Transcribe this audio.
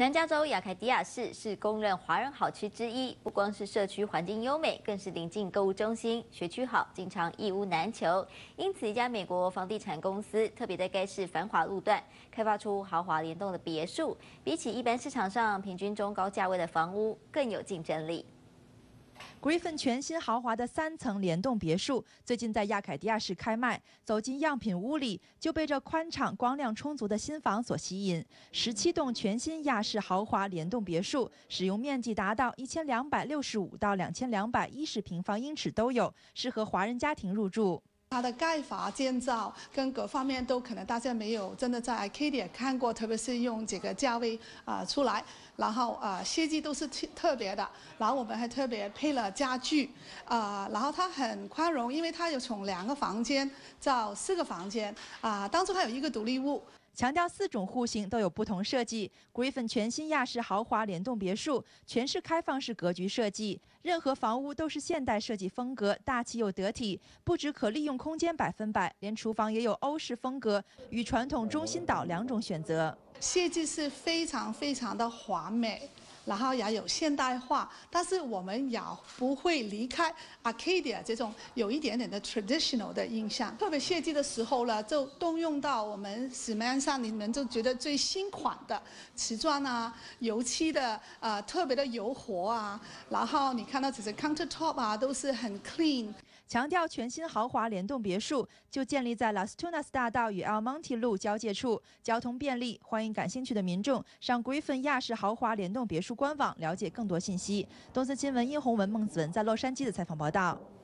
南加州亚凯迪亚市是公认华人好区之一，不光是社区环境优美，更是邻近购物中心，学区好，经常一屋难求。因此，一家美国房地产公司特别在该市繁华路段开发出豪华联动的别墅，比起一般市场上平均中高价位的房屋更有竞争力。 Griffin 全新豪华的3层联动别墅，最近在亚凯迪亚市开卖。走进样品屋里，就被这宽敞、光亮充足的新房所吸引。17栋全新亚式豪华联动别墅，使用面积达到1265到2210平方英尺都有，适合华人家庭入住。 它的盖法、建造跟各方面都可能大家没有真的在 Arcadia 看过，特别是用这个价位出来，然后设计都是特别的，然后我们还特别配了家具，然后它很宽容，因为它有从2个房间到4个房间，当初还有1个独立屋。 强调4种户型都有不同设计。Griffin 全新亚式豪华联动别墅，全是开放式格局设计，任何房屋都是现代设计风格，大气又得体。不只可利用空间100%，连厨房也有欧式风格与传统中心岛2种选择。 设计是非常的华美。 然后也有现代化，但是我们也不会离开 Arcadia 这种有一点点的 traditional 的印象。特别设计的时候呢，就动用到我们市面上你们就觉得最新款的瓷砖啊、油漆的特别的油活啊，然后你看到这些 countertop 啊都是很 clean。 强调全新豪华联动别墅就建立在 Las Tunas 大道与 El Monte 路交界处，交通便利，欢迎感兴趣的民众上 Griffin 亚式豪华联动别墅官网了解更多信息。东森新闻殷宏文、孟子文在洛杉矶的采访报道。